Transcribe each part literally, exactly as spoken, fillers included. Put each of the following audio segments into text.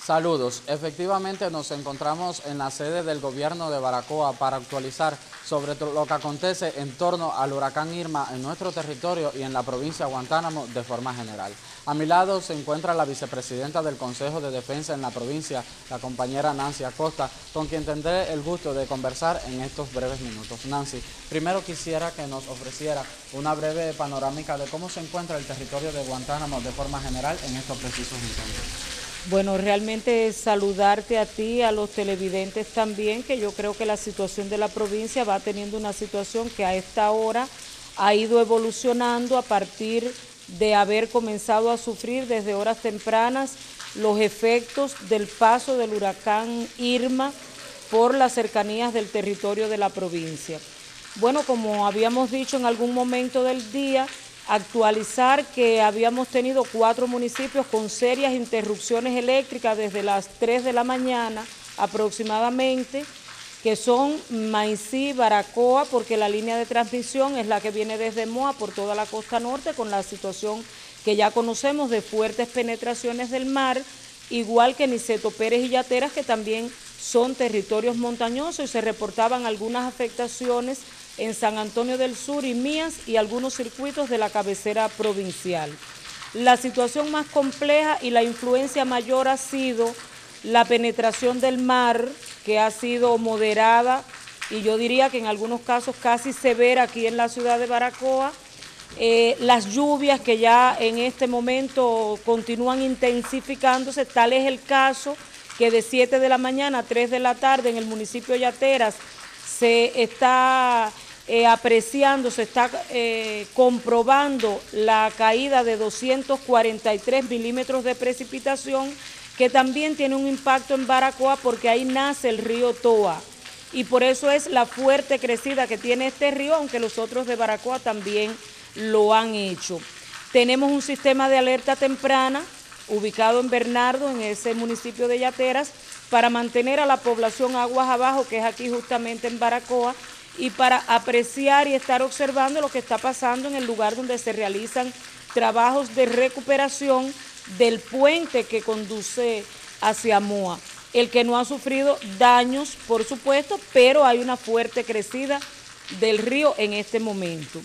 Saludos. Efectivamente nos encontramos en la sede del gobierno de Baracoa para actualizar sobre lo que acontece en torno al huracán Irma en nuestro territorio y en la provincia de Guantánamo de forma general. A mi lado se encuentra la vicepresidenta del Consejo de Defensa en la provincia, la compañera Nancy Acosta, con quien tendré el gusto de conversar en estos breves minutos. Nancy, primero quisiera que nos ofreciera una breve panorámica de cómo se encuentra el territorio de Guantánamo de forma general en estos precisos instantes. Bueno, realmente saludarte a ti, a los televidentes también, que yo creo que la situación de la provincia va teniendo una situación que a esta hora ha ido evolucionando a partir de haber comenzado a sufrir desde horas tempranas los efectos del paso del huracán Irma por las cercanías del territorio de la provincia. Bueno, como habíamos dicho en algún momento del día, actualizar que habíamos tenido cuatro municipios con serias interrupciones eléctricas desde las tres de la mañana aproximadamente, que son Maicí, Baracoa, porque la línea de transmisión es la que viene desde Moa por toda la costa norte, con la situación que ya conocemos de fuertes penetraciones del mar, igual que Niceto Pérez y Yateras, que también son territorios montañosos, y se reportaban algunas afectaciones en San Antonio del Sur y Mías y algunos circuitos de la cabecera provincial. La situación más compleja y la influencia mayor ha sido la penetración del mar, que ha sido moderada y yo diría que en algunos casos casi severa aquí en la ciudad de Baracoa. Eh, las lluvias que ya en este momento continúan intensificándose, tal es el caso que de siete de la mañana a tres de la tarde en el municipio de Yateras se está Eh, apreciando, se está eh, comprobando la caída de doscientos cuarenta y tres milímetros de precipitación, que también tiene un impacto en Baracoa porque ahí nace el río Toa, y por eso es la fuerte crecida que tiene este río, aunque los otros de Baracoa también lo han hecho. Tenemos un sistema de alerta temprana ubicado en Bernardo, en ese municipio de Yateras, para mantener a la población aguas abajo, que es aquí justamente en Baracoa, y para apreciar y estar observando lo que está pasando en el lugar donde se realizan trabajos de recuperación del puente que conduce hacia Moa. El que no ha sufrido daños, por supuesto, pero hay una fuerte crecida del río en este momento.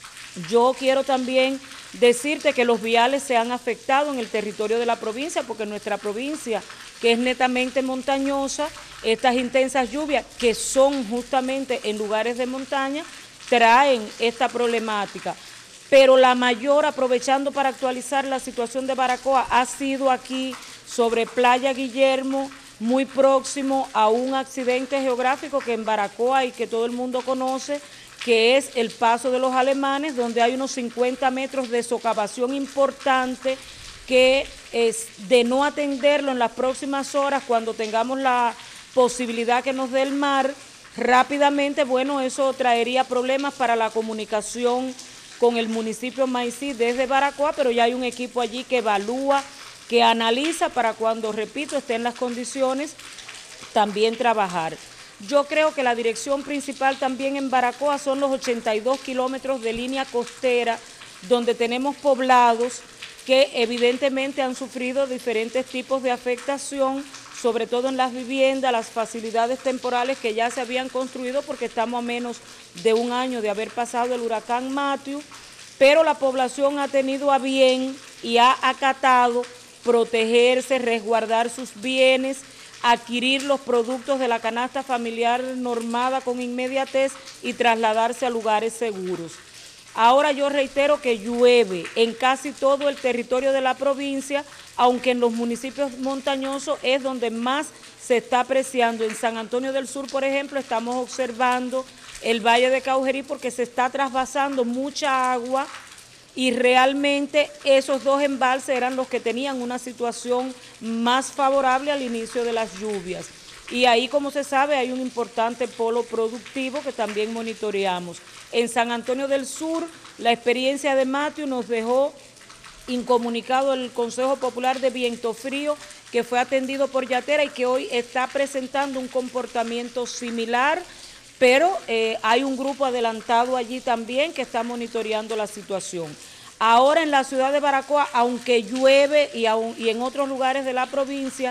Yo quiero también decirte que los viales se han afectado en el territorio de la provincia, porque nuestra provincia, que es netamente montañosa, estas intensas lluvias, que son justamente en lugares de montaña, traen esta problemática. Pero la mayor, aprovechando para actualizar la situación de Baracoa, ha sido aquí sobre Playa Guillermo, muy próximo a un accidente geográfico que en Baracoa y que todo el mundo conoce, que es el paso de los alemanes, donde hay unos cincuenta metros de socavación importante, que es de no atenderlo en las próximas horas, cuando tengamos la posibilidad que nos dé el mar, rápidamente, bueno, eso traería problemas para la comunicación con el municipio Maicí desde Baracoa, pero ya hay un equipo allí que evalúa, que analiza para cuando, repito, esté en las condiciones, también trabajar. Yo creo que la dirección principal también en Baracoa son los ochenta y dos kilómetros de línea costera, donde tenemos poblados que evidentemente han sufrido diferentes tipos de afectación, sobre todo en las viviendas, las facilidades temporales que ya se habían construido, porque estamos a menos de un año de haber pasado el huracán Matthew, pero la población ha tenido a bien y ha acatado protegerse, resguardar sus bienes, adquirir los productos de la canasta familiar normada con inmediatez y trasladarse a lugares seguros. Ahora yo reitero que llueve en casi todo el territorio de la provincia, aunque en los municipios montañosos es donde más se está apreciando. En San Antonio del Sur, por ejemplo, estamos observando el Valle de Caujerí porque se está trasvasando mucha agua, y realmente esos dos embalses eran los que tenían una situación más favorable al inicio de las lluvias. Y ahí, como se sabe, hay un importante polo productivo que también monitoreamos. En San Antonio del Sur, la experiencia de Matthew nos dejó incomunicado el Consejo Popular de Viento Frío, que fue atendido por Yatera y que hoy está presentando un comportamiento similar, pero eh, hay un grupo adelantado allí también que está monitoreando la situación. Ahora en la ciudad de Baracoa, aunque llueve y, aun, y en otros lugares de la provincia,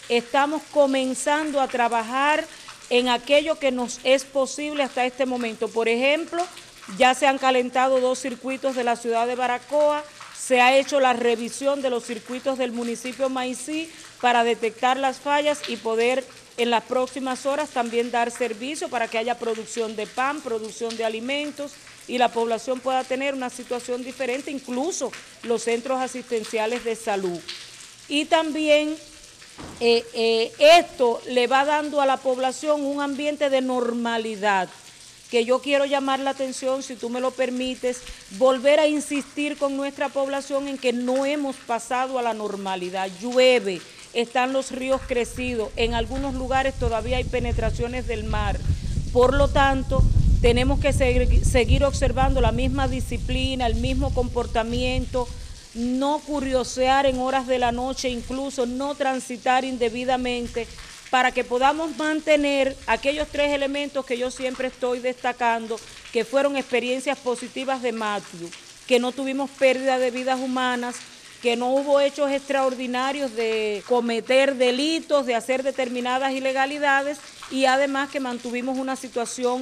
estamos comenzando a trabajar en aquello que nos es posible hasta este momento. Por ejemplo, ya se han calentado dos circuitos de la ciudad de Baracoa, se ha hecho la revisión de los circuitos del municipio Maicí para detectar las fallas y poder en las próximas horas también dar servicio para que haya producción de pan, producción de alimentos y la población pueda tener una situación diferente, incluso los centros asistenciales de salud. Y también eh, eh, esto le va dando a la población un ambiente de normalidad, que yo quiero llamar la atención, si tú me lo permites, volver a insistir con nuestra población en que no hemos pasado a la normalidad. Llueve, están los ríos crecidos, en algunos lugares todavía hay penetraciones del mar. Por lo tanto, tenemos que seguir, seguir observando la misma disciplina, el mismo comportamiento, no curiosear en horas de la noche, incluso no transitar indebidamente, para que podamos mantener aquellos tres elementos que yo siempre estoy destacando, que fueron experiencias positivas de Matthew, que no tuvimos pérdida de vidas humanas, que no hubo hechos extraordinarios de cometer delitos, de hacer determinadas ilegalidades, y además que mantuvimos una situación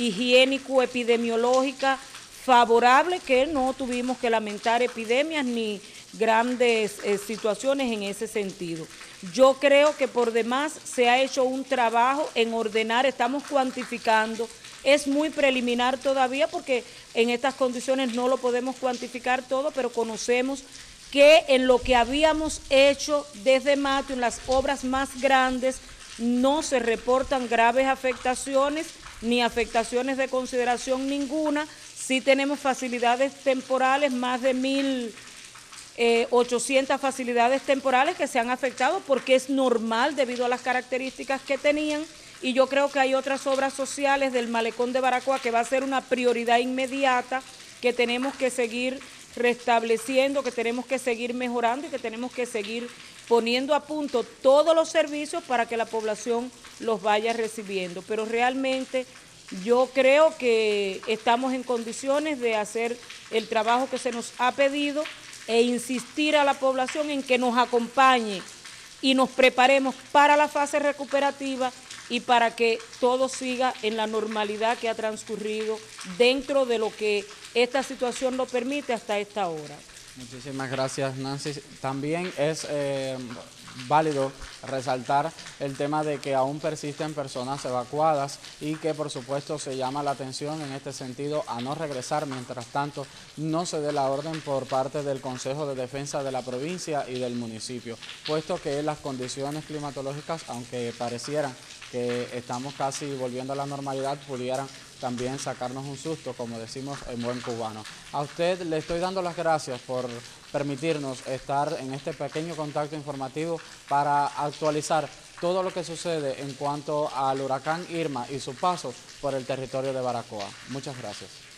higiénico-epidemiológica favorable, que no tuvimos que lamentar epidemias ni grandes eh, situaciones en ese sentido. Yo creo que por demás se ha hecho un trabajo en ordenar, estamos cuantificando, es muy preliminar todavía porque en estas condiciones no lo podemos cuantificar todo, pero conocemos que en lo que habíamos hecho desde Matthew, en las obras más grandes, no se reportan graves afectaciones ni afectaciones de consideración ninguna. Sí tenemos facilidades temporales, más de mil ochocientas facilidades temporales que se han afectado porque es normal debido a las características que tenían, y yo creo que hay otras obras sociales del malecón de Baracoa que va a ser una prioridad inmediata, que tenemos que seguir restableciendo, que tenemos que seguir mejorando y que tenemos que seguir poniendo a punto todos los servicios para que la población los vaya recibiendo. Pero realmente yo creo que estamos en condiciones de hacer el trabajo que se nos ha pedido e insistir a la población en que nos acompañe y nos preparemos para la fase recuperativa y para que todo siga en la normalidad que ha transcurrido dentro de lo que esta situación lo permite hasta esta hora. Muchísimas gracias, Nancy. También es eh, válido resaltar el tema de que aún persisten personas evacuadas y que por supuesto se llama la atención en este sentido a no regresar mientras tanto no se dé la orden por parte del Consejo de Defensa de la provincia y del municipio, puesto que las condiciones climatológicas, aunque parecieran que estamos casi volviendo a la normalidad, pudieran también sacarnos un susto, como decimos en buen cubano. A usted le estoy dando las gracias por permitirnos estar en este pequeño contacto informativo para actualizar todo lo que sucede en cuanto al huracán Irma y su paso por el territorio de Baracoa. Muchas gracias.